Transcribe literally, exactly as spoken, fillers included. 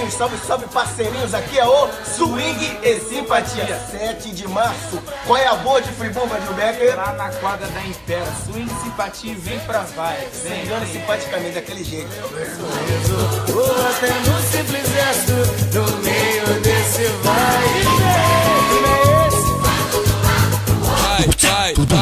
bem? Salve, salve, parceirinhos. Aqui é o Swing e Simpatia. sete de março. Qual é a boa de Friburgo, Gilbecker? Lá na quadra da Impera. Swing e Simpatia, vem pra vibe. Swingando simpaticamente, daquele jeito. Ou até no simples gesto, no meio desse vai. Vai, vai.